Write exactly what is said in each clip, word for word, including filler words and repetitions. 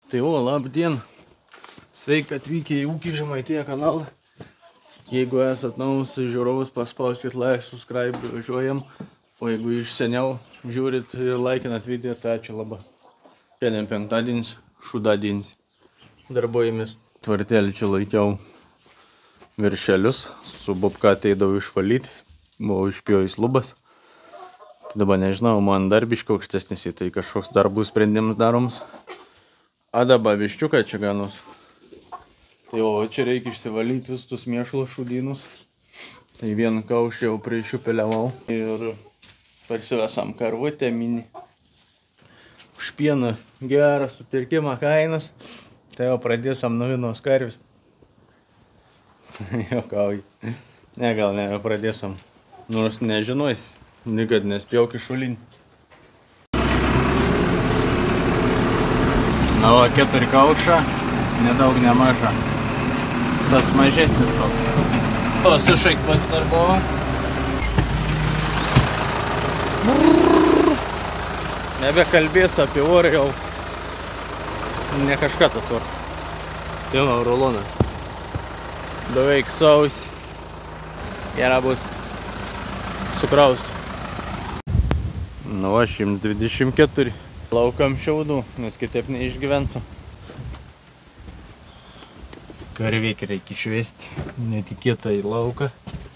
Tai o, labdien. Sveiki atvykę į Ūkį Žemaitija kanalą. Jeigu esat naujas žiūrovas, paspauskit like, subscribe, važiuojam. O jeigu iš seniau žiūrit ir laikinat video, tai ačiū labai. Šiandien penktadienis, šūdadienis. Darbuojamės. Tvartelį čia laikiau viršelius. Su Bobka ateidavau išvalyti. Buvau išpjojus lubas. Tai dabar nežinau, man darbiškai aukštesnis, tai kažkoks darbų sprendimas daromas. A dabar viščiukai čia ganus. Tai o čia reikia išsivalyti visus tus mėšlus šūdynus. Tai vieną kaušį jau prišiupeliavau. Ir parsivesam karvutę mini. Už pieną gerą supirkimą kainas. Tai jau pradėsam nuo vienos karvės. Jokauju. Ne, gal ne, jau pradėsam. Nors nežinosi, nikad nespjauk į šulinį. Na, o keturi kaušą, nedaug nemaža. Tas mažesnis toks. O, sušaik pasidarbovo. Nebekalbės apie orą jau. Ne kažką tas oras. Tėma, rulona. Beveik sausi. Gera bus. Sukrausiu. Nu, va, šimtas dvidešimt keturi. Laukam šiaudų, nes kitaip neišgyvensim. Karvėk reikia išvesti, netikėtą į lauką.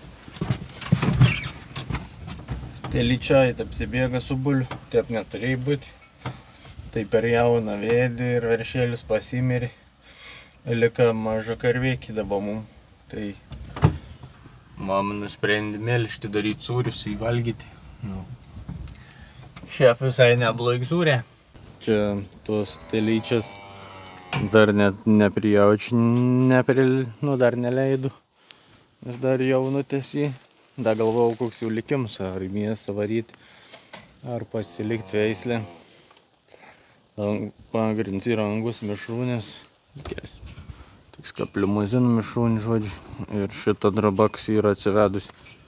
Telyčiai apsibėga su buliu, taip neturėjai būti. Tai per jauną vėdį ir veršėlis pasimirė. Lika maža karvėkį dabar mum. Tai mama nusprendė melžti, daryti sūrius, įvalgyti. Nu. Šiaip visai neblogai sūrė. Čia tos telyčias dar net neprijaučiu, nepri, nu dar neleidu. Nes dar jaunutės jį. Dar galvojau, koks jų likims, ar mėsą varyti, ar pasilikti veislę. Pagrinds yra angus mišrūnės. Toks kaip limuzinų mišrūnį, žodžiu. Ir šitą drabaks yra atsivedus.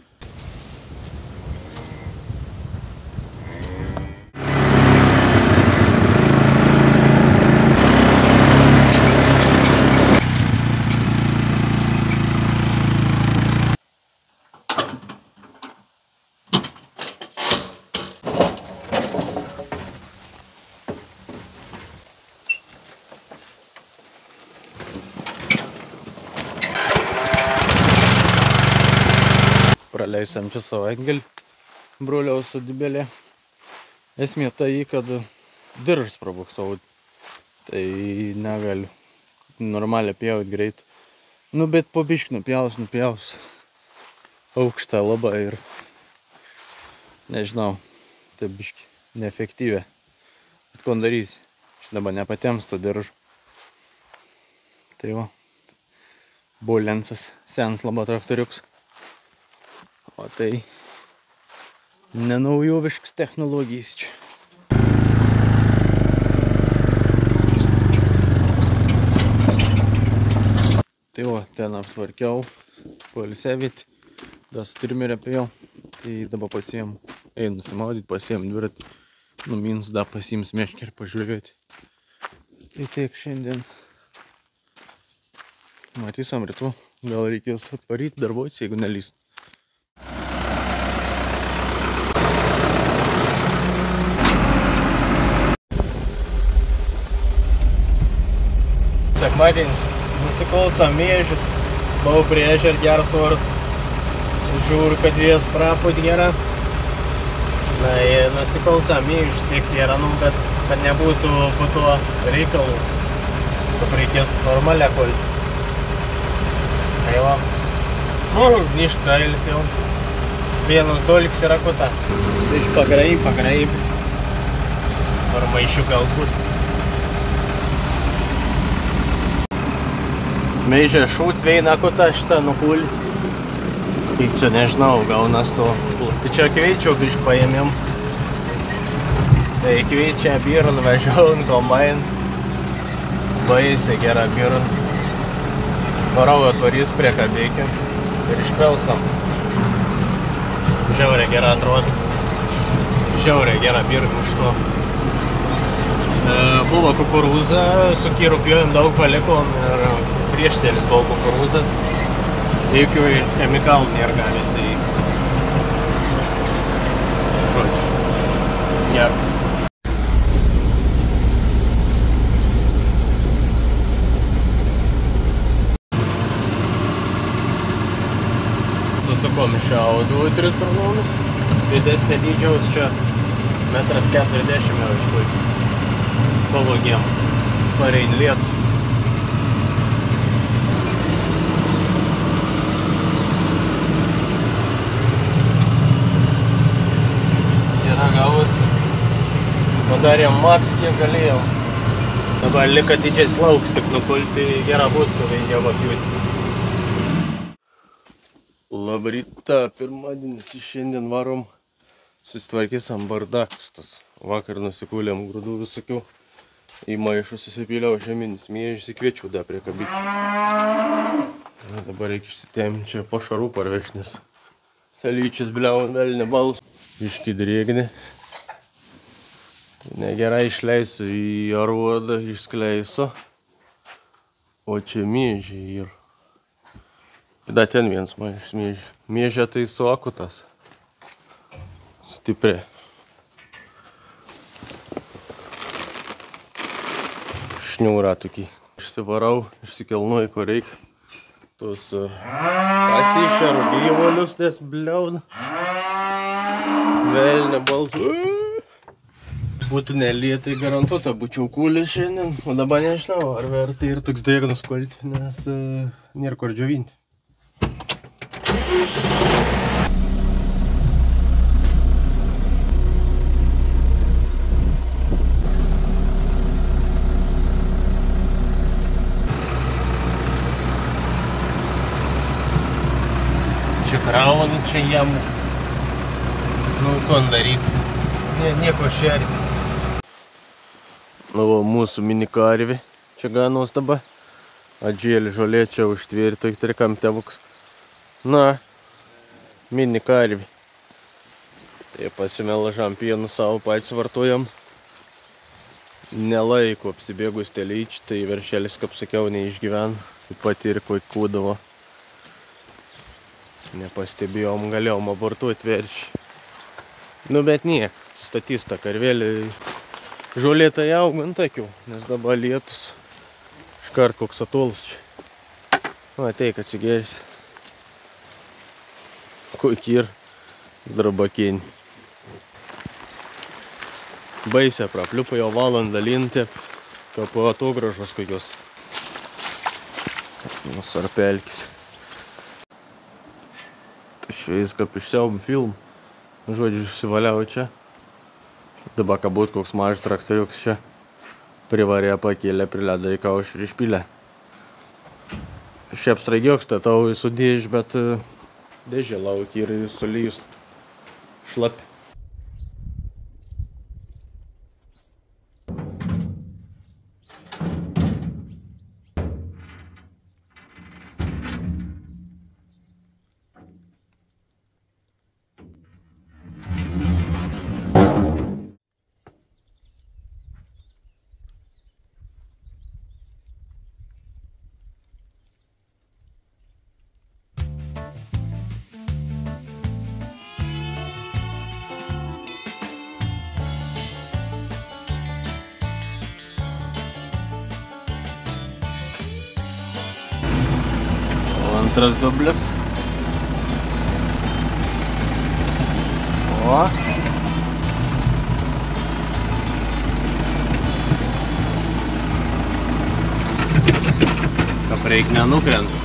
Praleisam čia savaitgalį broliaus sodybėlė. Esmė tai, kad diržas prabuksau. Tai negaliu normaliai pjaut greit. Nu, bet po biškį nupjaus, nupjaus. Aukštą labai ir nežinau, tai biškį neefektyvė. Bet ko darysi? Čia dabar nepatems to diržo. Tai va, Bolensas, senas labai traktoriuks. O tai nenaujoviškas technologijas čia. Tai o, ten aptvarkiau, poilsiavėti, dar su trimerį apėjau. Tai dabar pasiėmu, einu nusimaudyti, pasiėmu dviratį, numynus, dar pasiims meškerį pažiūrėti. Tai tiek šiandien. Matysim rytu, gal reikės atvaryti, darbuotis, jeigu nelįst. Sekmadienis, nusiklausam mėžius, buvau prie ežer, geras oras. Žiūriu, kad vėjas praput gera. Na, nusiklausam mėžius, kiek yra, nu, bet kad nebūtų po to reikalų, kad reikės normalią kolti. Tai va, nu, ništ kailis jau. Vienas doliks yra kuta. Tai iš pagraib, pagraib. Ar maišių gal bus. Meižė šūts veina kuta šitą nupulį. Kiek čia nežinau, gaunas to. Tai čia kveičio bišk paėmėm. Tai kveičia birn vežiaun kombains. Baisiai gera birn. Varau atvarys prie kabėkių ir išpelsam. Žiauriai gera atrodo. Žiauriai gera birn iš to. Buvo kukurūza, su Kiru pjovėm daug palikom ir priešsėlis buvo kukurūzas. Jokių chemikalų nėra gali, tai žodžiu, geras. Susukom iš audų tris rulonus, didesnė dydžiaus čia metras keturiasdešimt jau išlaikė. Pavogėm, parein lietus. Yra gavosi. Padarėm maks, kiek galėjom. Dabar lika didžiais lauks, tik nukulti gerą bus su vėliava pjūti. Labryta, pirmadienis, šiandien varom susitvarkysam bardakus. Tas vakar nusikūlėm grūdų visokių. Į maišus įsipyliau žeminis miežis, įkviečiau dar prie kabikį. Dabar reikia išsitėmti čia pašarų parvešnis. Salyčias bliau, velnė balus. Iški drėgnė. Negerai išleisiu į aruodą, išskleiso. O čia miežiai ir. Da ten vienas maišis miežiai. Miežia tai suakutas. Stipri. Šniūra tokį. Išsivarau, išsikelnuoju, ko reikia. Tos pasišarų gyvulius, nes bliauna. Velnė balsų. Būtų nelietai garantuota, būčiau kūlė šiandien. O dabar nežinau, ar verta ir toks drėgnas kulti, nes uh, nėra kur džiovinti. Krauna čia jam, nu, kon daryti, Nie, nieko šerti. Nu, va, mūsų mini karvi čia ganos dabar. Atžėlį žolė čia užtvėrto į trikam tevuks. Na, mini karvi. Tai pasimelažam pienu savo patys vartojam. Nelaiko apsibėgus telyčiai, tai veršelis, kaip sakiau, neišgyvena. Taip pat ir koi kūdavo. Nepastebėjom, galėjom abortuoti veršį. Nu, bet niek, statys tą karvelį. Žolė tai augant akiu, nes dabar lietus. Iškart koks atolas čia. Nu, ateik atsigėris. Kokį ir drabakėnį. Baisė prapliupo jau valandą lintė, kaip atogražos kokios. Nus ar pelkis. Šveis, kaip išsiaubim film. Žodžiu, išsivaliau čia. Dabar, kad būt koks mažas traktoriuks čia. Privarė, pakėlė, prileido į kaušį ir išpylė. Šiaip straigiuks, statau į sudėž, bet dėžė laukį ir sulijus šlapi. Antras dublis. O. Kap reik nenukrenta.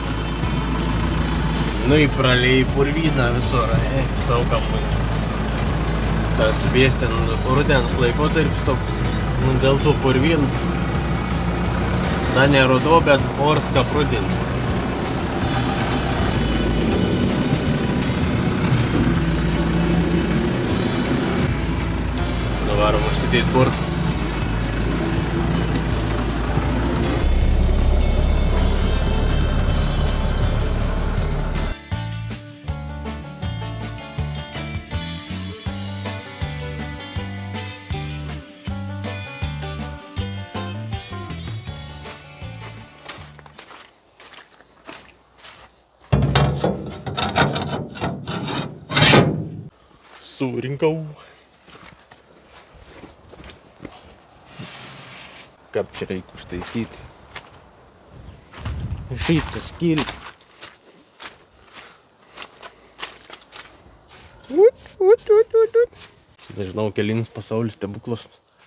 Nu į pralėjai purvyną visur, e, saukamui. Tas vėsin rudens laikotarpis toks, nu dėl tų purvynų. Na, ne ruduo, bet oras kaip rudenį. Varom užsidėti burtą. Surinkau. Kaip čia reikia užtaisyti. Šitą skylį. Ut, ut, ut, ut, ut. Nežinau, kelinis pasaulis stebuklas.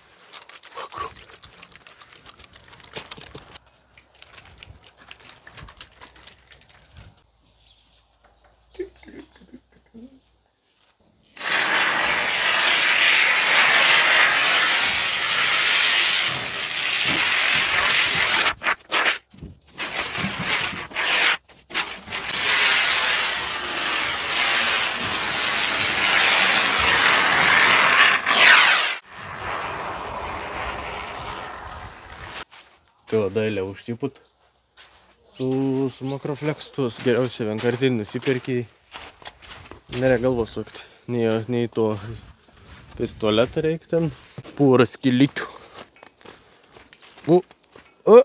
Tai va, dailę užsiput su, su Makroflex, tuos geriausia vienkartinį nusipirkiai. Nereikia galvos sukti, nei, nei to pistoletą reikia ten. Porą skilikių. U, o.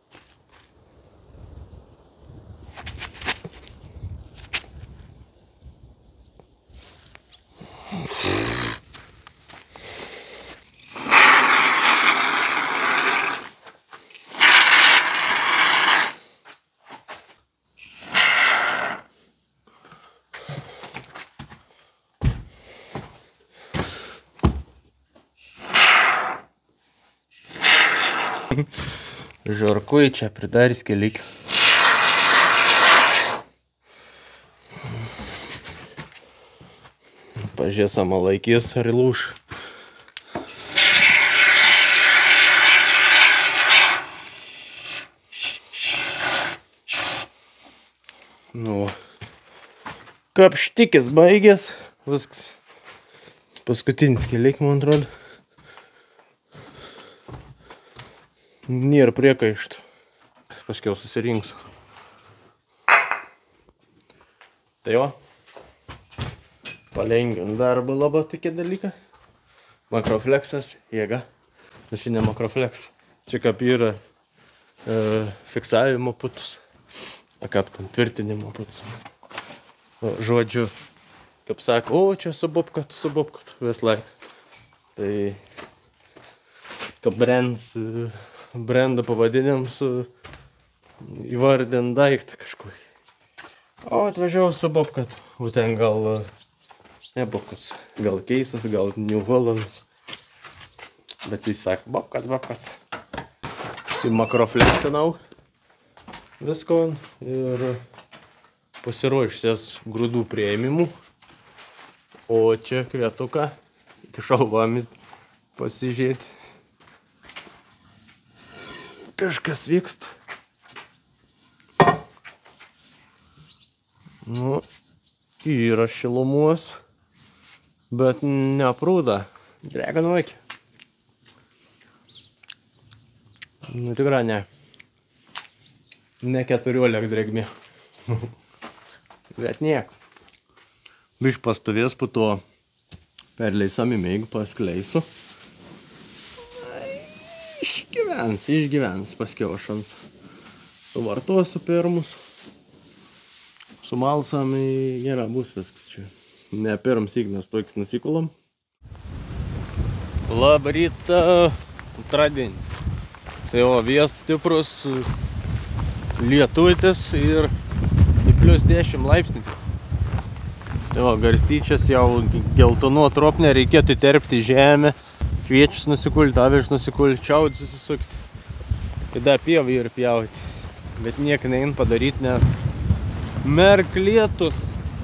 Žarkui čia pridarys kelikių. Pažiūrėsama laikys ar įlūš. Nu, kapštikis baigės. Viskas. Paskutinis kelikių, man atrodo. Nėra priekaištų. Paskiau susirinksiu. Tai jo. Palengvint darbą labai tokie dalykai. Makroflexas, jėga. Nu, čia ne Makroflex. Čia kaip yra e, fiksavimo putus. A kaip ten tvirtinimo putus. O, žodžiu, kaip sako, o čia subobkat, subobkat vis laik. Tai kaip brands brandą pavadinėm su įvardint daiktą kažkokį. O atvažiavau su Bobcat. O ten gal ne Bobcats. Gal Keisas, gal New Hollands. Bet jis sako, Bobcat, Bobcat. Su Makroflexinau visko ir pasiruošęs grūdų priėmimų. O čia kvietuką iki šalvomis pasižiūrėti. Kažkas vyksta. Nu, yra šilumos, bet neprūda. Drėga nuvaikė. Nu, tikrai ne. Ne keturiolika drėgmė. Bet niek. Biš pastovės po to perleisam į mėgų, paskleisiu. Išgyvens, išgyvens, paskiau aš ant suvartosiu pirmus. Sumalsam į gerą bus viskas čia. Ne pirms įgnas toks nusikulam. Labą rytą, antradienis. Tai o vėjas stiprus, lietutis ir plius dešimt laipsnių. Tai o garstyčias jau geltonuo tropnė, reikėtų terpti žemę. Kviečius nusikulti, avižus nusikulti, čiaudus susisukti. Kada pievai ir pjauti. Bet nieko nein padaryti, nes merk lietus.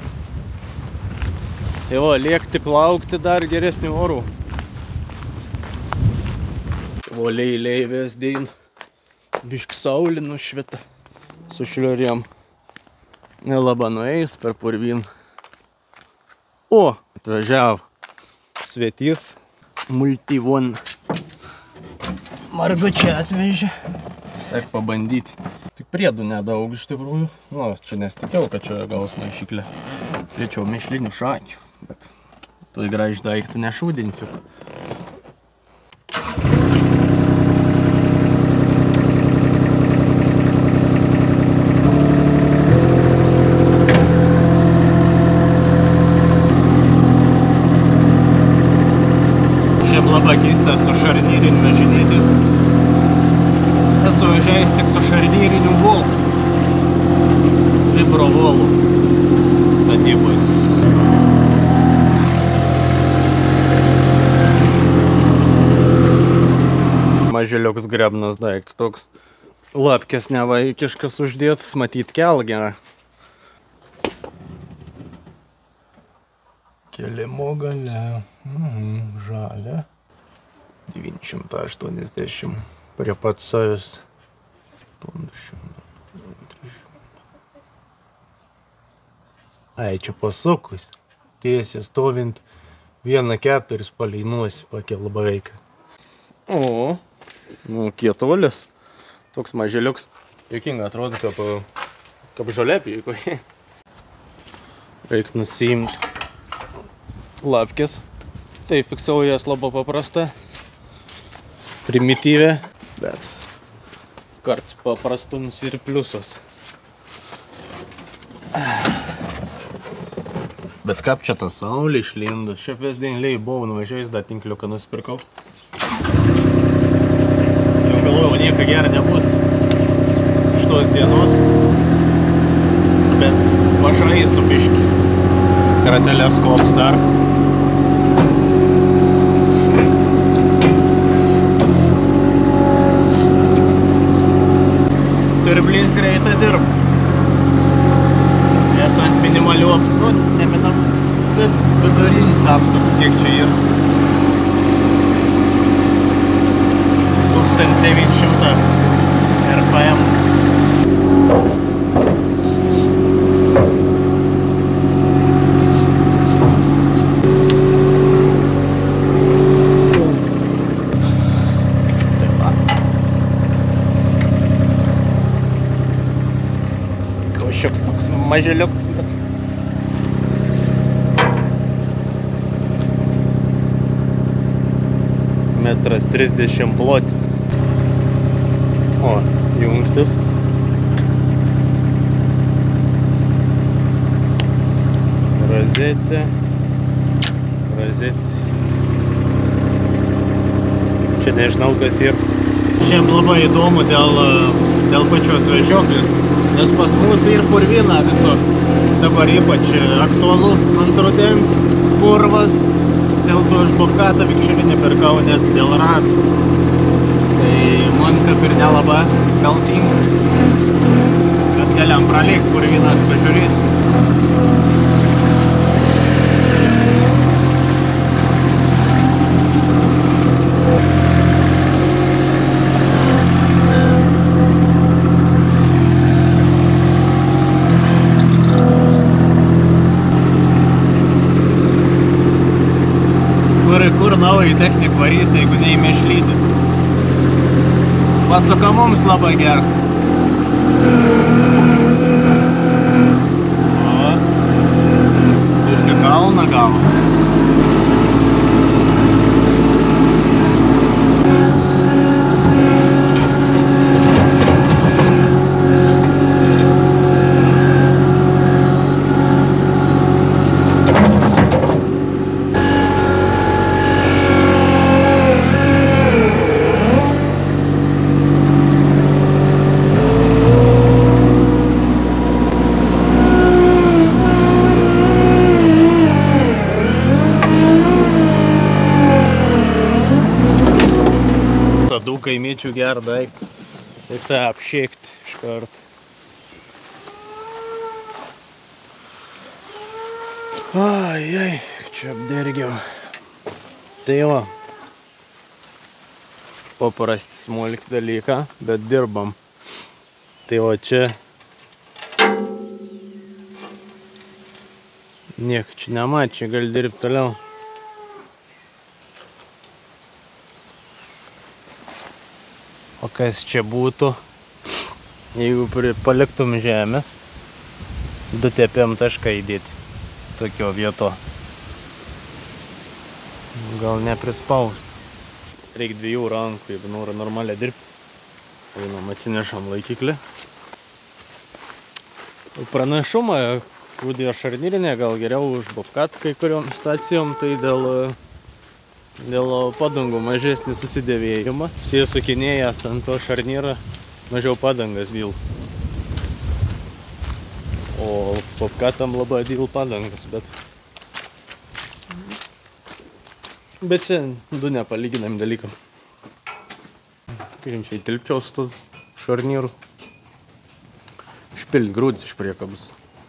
Tai o, liek tik laukti dar geresnių orų. O leiliai vis dein. Bišk saulė nušvita su šliurėm. Nelaba nueis per purvyn. O, atvažiavo svetys. Multivon. Margučia atvežė. Sek pabandyti. Tik priedų nedaug iš tikrųjų. Nu, čia nesitikėjau, kad čia gaus maišyklę. Plėčiau mišlinių šakių. Bet tai gražiai daiktą nešūdinsiu. labai keista su šarnyriniu važinėtis. Esu važiavęs tik su šarnyriniu volu. Vibrovolu statybos. Maželiuks grebnas daiktas toks. Lapkės nevaikiškas uždėtas, matyt kelgę. Kelimo gale. Mhm, žalia. devyni šimtai aštuoniasdešimt. Prie pat savęs. Ai, čia pasukus. Tiesiai stovint. Vieną keturis paleinuosi pakel beveik. O, nu, kietuolis. Toks maželiuks. Juokinga atrodo, kaip, kaip žolėpį kokie. Reik nusiimti lapkės. Tai fiksuojas labai paprasta. Primityvė. Bet karts paprastums ir pliusas. Bet kaip čia ta saulė išlindo. Šiaip vesdėnliai buvau nuvažiavęs, dar tinkliuką nusipirkau. Jau galvojau, nieko gero nebus šitos dienos. Bet važai su biški. Yra teleskops dar. Siurblys greitai dirba. Nes ant minimalių apskrut, neminam, bet vidurinis apsuks, kiek čia yra. tūkstantis devyni šimtai R P M. Šioks toks maželiuks, bet... Metras trisdešimt plotis. O, jungtis. Rozetė. Rozetė. Čia nežinau, kas yra. Šiaip labai įdomu dėl, dėl pačios vežioklės. Nes pas mus ir purvina viso. Dabar ypač aktualu ant rudens, purvas. Dėl to aš bobkatą vikšrinį pirkau, nes dėl ratų. Tai man kaip ir nelaba gal tinka. Bet galiam pralikt purvinas pažiūrėti. Kur naują techniką varys, jeigu neįmė šlydį. Pasukamumas labai geras. O, iškai kalną gavo. Kaimiečių gerą daiktą. Ir tą apšėkti iš karto. Ai, ai, čia apdergiau. Tai va. Paprasti smulkį dalyką, bet dirbam. Tai va čia. Nieko čia nemat, čia gali dirbti toliau. O kas čia būtų, jeigu paliktum žemės, du tepėm tašką įdėti, tokio vieto. Gal neprispaust. Reikia dviejų rankų, jeigu nori normaliai dirbti. Einam, atsinešam laikiklį. Pranašumą, kūdėjo šarnyrinė, gal geriau už bobkatą kai kuriom stacijom, tai dėl dėl padangų mažesnį susidėvėjimą. Jis sukinėjęs ant to šarnyro mažiau padangas dyl. O popkatam labai dyl padangas, bet... Bet čia du nepalyginami dalykam. Kažin čia įtilpčiau su to šarnyru. Išpilt grūdis iš priekabos.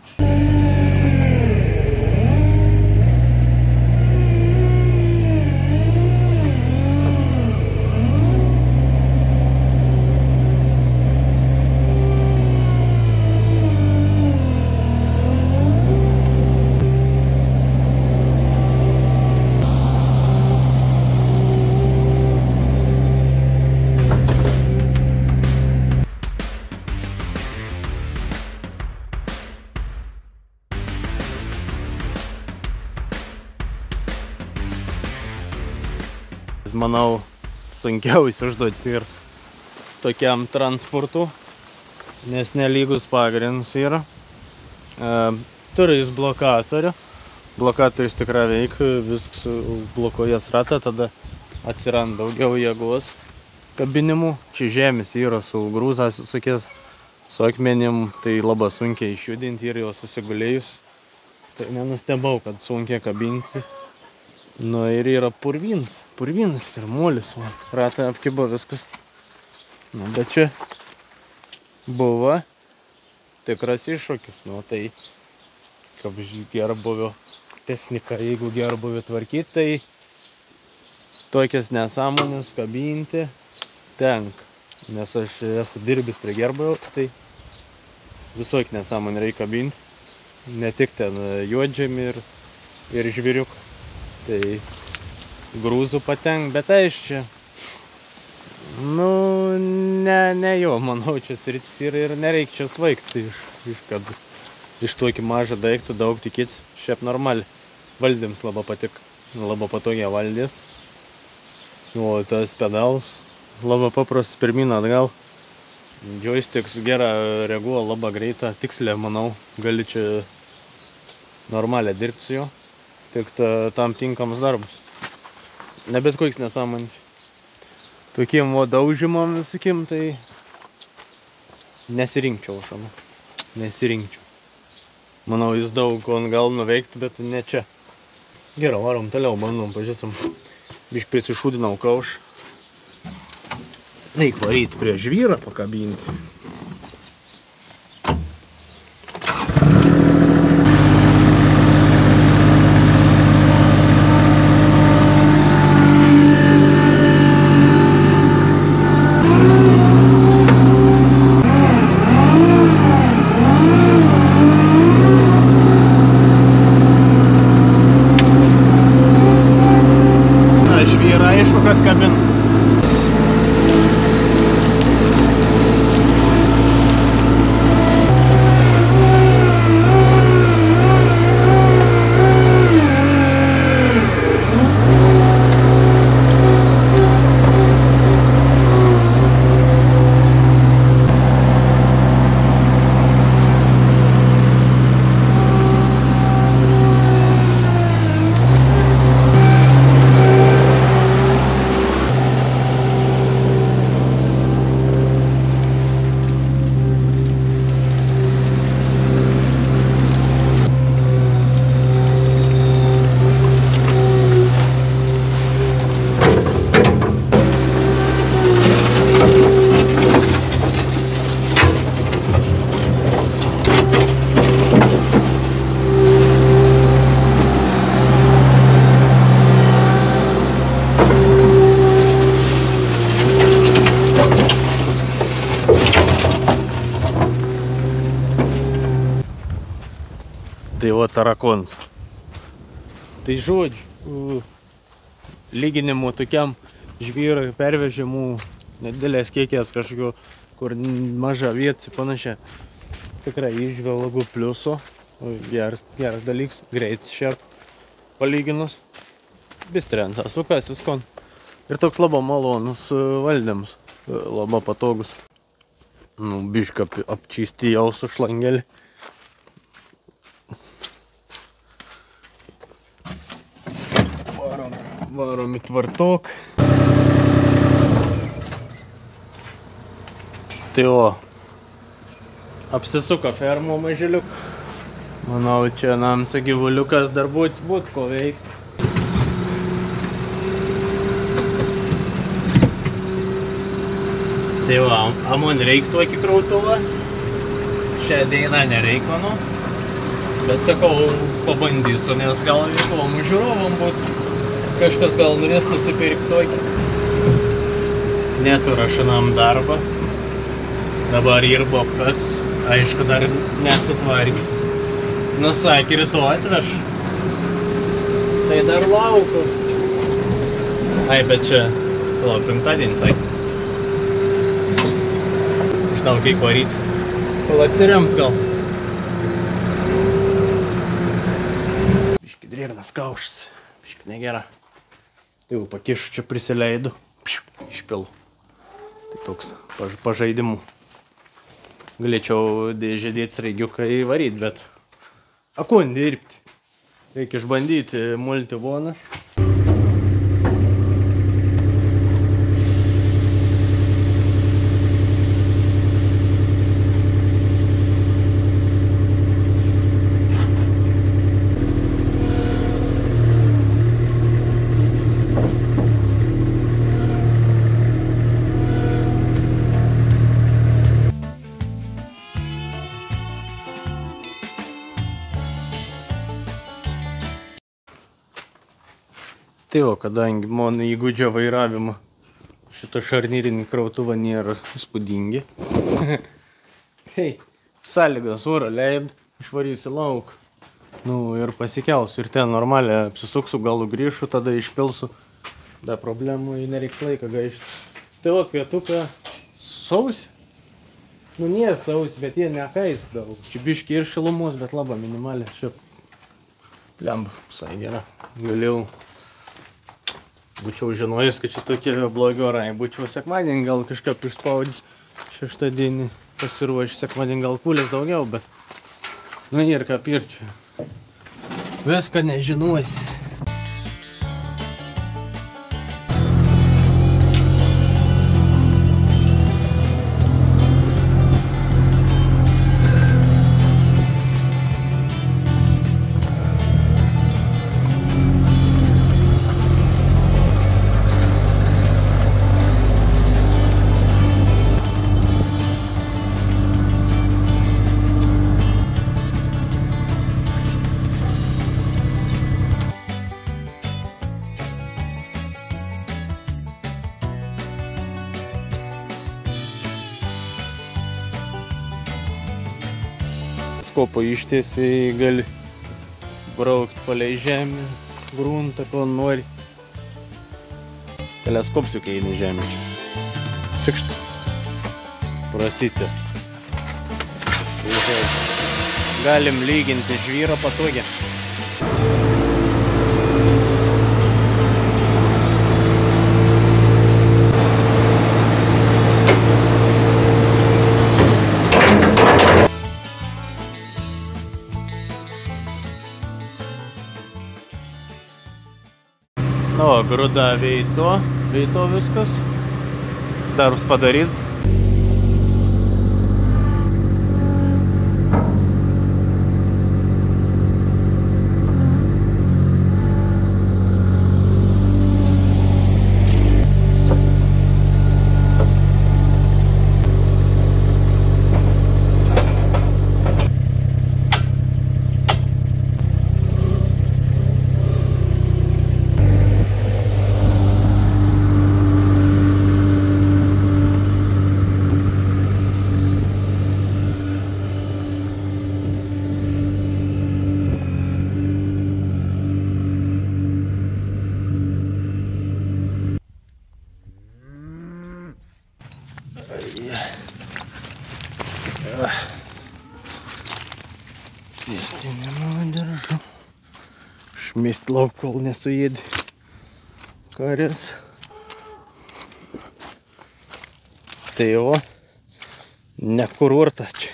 Manau, sunkiausia užduotis ir tokiam transportu, nes nelygus pagrindas yra. E, turi jis blokatorių. Blokatorius tikrai veikia, viskas blokuojas ratą, tada atsiranda daugiau jėgos kabinimų. Čia žemės yra su grūzas visokies, su akmenim, tai labai sunkiai išjudinti ir jau susigulėjus. Tai nenustebau, kad sunkiai kabinti. Nu ir yra purvins, purvins ir molis, va, ratą apkibo viskas. Nu, bet čia buvo tikras iššūkis, nu tai kaip gerbuvio technika, jeigu gerbuvio tvarkyti, tai tokias nesąmonės kabinti tenka. Nes aš esu dirbęs prie gerbuvio, tai visokį nesąmonę reikia kabinti, ne tik ten juodžemį ir, ir žviriuką. Tai grūzų patenk, bet aš čia, nu, ne, ne jo, manau, čia sritis yra ir nereikia čia svaigti, iš, iš, kad iš tokį mažą daiktą daug tikėtis, šiaip normaliai. Valdyms labai patik, labai patogiai valdės. O tas pedalas, labai paprastas pirmyn atgal. Joysticks gerą reaguoja, labai greitą, tikslę, manau, gali čia normaliai dirbti su juo. Tik ta, tam tinkamas darbas. Ne bet koks nesąmonės. Tokiem va daužimam visokiem, tai nesirinkčiau aš, manau. Nesirinkčiau. Manau, jis daug ko gal nuveikti, bet ne čia. Gerai, varom toliau, bandom, pažiūrėsim. Bišk prisišūdinau kauš. Reik varyti prie žvyrą pakabinti. Tai va tarakonas. Tai žodžiu, lyginimų tokiam žvyrui pervežimų nedidelės kiekės kažkokio, kur maža vietų panašiai. Tikrai įžvelgu pliuso, geras, geras dalykas, greitis šiaip palyginus. Bistrensas, sukas viskon. Ir toks labai malonus valdymas, labai patogus. Nu, bišką apčysti jau su šlangelį. Varom į tvartok. Tai o, apsisuko fermo maželiuk. Manau, čia namsa gyvuliukas dar būt, būt ko veikti. Tai va, a man reik tokį krautuvą. Šią dieną nereik, manau. Bet sakau, pabandysiu, nes gal veiklom žiūrovom bus. Kažkas gal norės nusipirkti tokį. Neturiu šinam darbą. Dabar irbo pats, aišku, dar nesutvarkė. Nusakė, rytoj atveš. Tai dar lauku. Ai, bet čia, lauk, penktadienį sakė. Žinau, kaip varyti. Kol atsirems gal. Biški drėgnas kaušas. Biški negera. Tai jau pakišu, čia prisileidu. Išpilu. Tai toks paž pažaidimų. Galėčiau dėžėdėti sraigiuką įvaryti, bet akun dirbti. Reikia išbandyti multivoną. Tai o, kadangi mano įgūdžio vairavimo šito šarnyrinį krautuvą nėra įspūdingi. Hei, sąlygas orą leid, išvarysiu lauk. Nu ir pasikelsiu ir ten normaliai apsisuksiu, galų grįšiu, tada išpilsiu. Be problemų, nereik laiką gaišti. Tai o, pietuką sausi. Nu, nėra sausi, bet jie nekais daug. Čia biški ir šilumos, bet labai minimaliai. Šiaip, plemba, visai gera. Galėjau. Būčiau žinojęs, kad čia tokie blogi orai. Būčiau sekmadienį gal kažką prispaudys. Šeštadienį pasiruošęs, sekmadienį gal pūlės daugiau, bet... Nu ir ką pirčiau. Viską nežinosi. Kopą ištiesiai gali braukti palei žemę, gruntą, ko nori. Teleskopsiukai eina žemė čia. Čikšt. Prasitės. Galim lyginti žvyrą patogiai. Nu, grūda veito, veito viskas. Darbs padaryts. Šmėst lauk, kol nesuėdi karės. Tai jo, ne kurorta čia.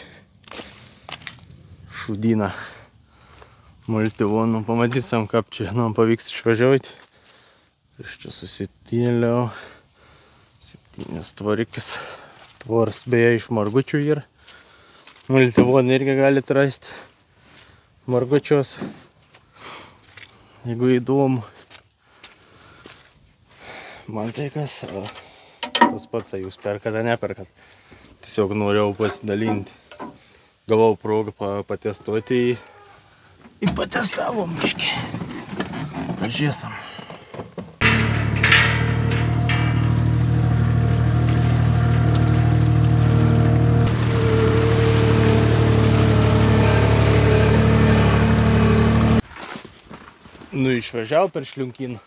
Šūdyna. Multivonų. Pamatysim, kaip čia nu, pavyks išvažiuoti. Iš čia susitėliau. Septynis tvarikis. Tvoras beje iš margučių yra. Multivonį irgi galite rasti. Margučios. Jeigu įdomu. Man tai kas, o, tas pats, jūs perkat ar neperkat. Tiesiog norėjau pasidalinti. Gavau progą patestuoti į, į patestavom miškį. Pažiūrėsim. Nu, išvažiavau per šliunkyną.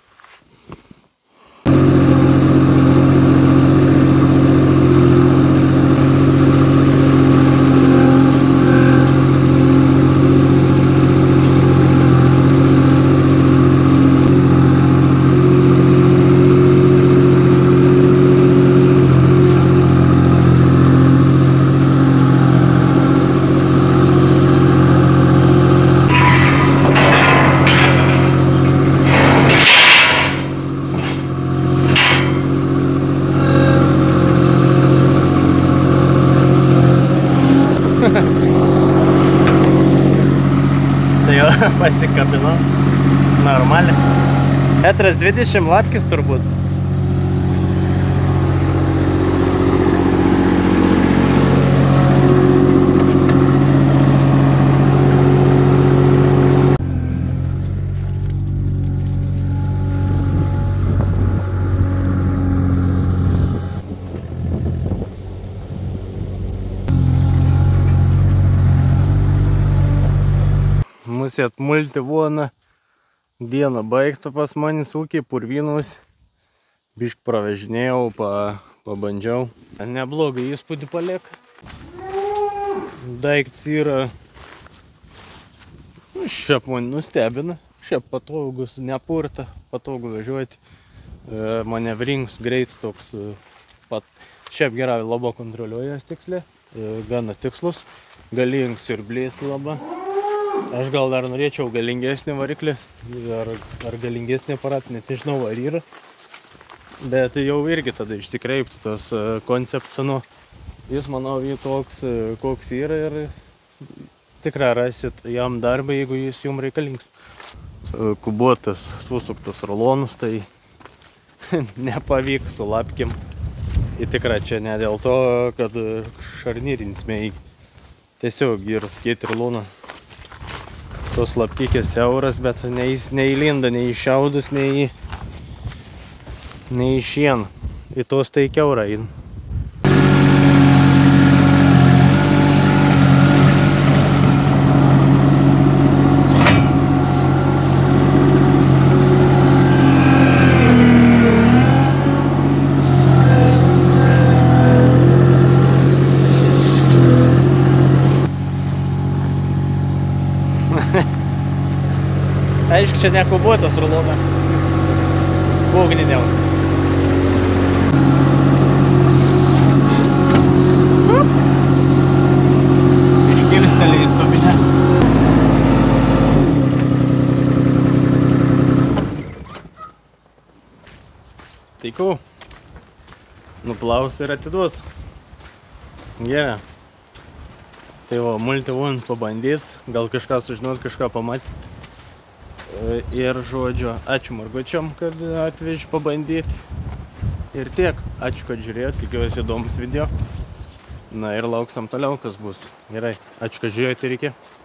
Tai jau pasikabino. Normaliai. Metras dvidešimt latkis turbūt. Mūsų atmulti vona. Diena baigta pas manis ūkiai, purvynus. Bišk pravežinėjau, pa, pabandžiau. Neblogai įspūdį palieka. Daiktas yra... Šiaip man nustebina. Šiaip patogus, nepurta, patogu važiuoti. Manevringas, greitas toks. Pat... Šiaip gerai labai kontroliuoja tiksliai. Gana tikslus. Galingas ir blės labai. Aš gal dar norėčiau galingesnį variklį, ar, ar galingesnį aparatą, net nežinau ar yra. Bet jau irgi tada išsikreipti tas konceptas, nu, jis manau jį toks, koks yra ir tikrai rasit jam darbą, jeigu jis jums reikalingas. Kubuotas, susuktas rulonus, tai nepavyks su lapkim. Ir tikrai čia ne dėl to, kad šarnyrinis mėgi. Tiesiog ir kėti ruloną. Tos lapkikės siauras, bet neįlinda nei į šiaudus, nei į, nei į šieną. Į tos tai kiaura eina. Aišku, čia nekubuotas rulona. Ugniniaus. Iškilstelė į subinę. Taiku. Nuplaus ir atiduos. Gerai. Tai va, multivons pabandyts. Gal kažką sužinot, kažką pamatyti. Ir žodžiu, ačiū margučiam, kad atveži pabandyti. Ir tiek. Ačiū, kad žiūrėjot. Tikiuosi įdomus video. Na ir lauksim toliau, kas bus. Gerai. Ačiū, kad žiūrėjot ir iki.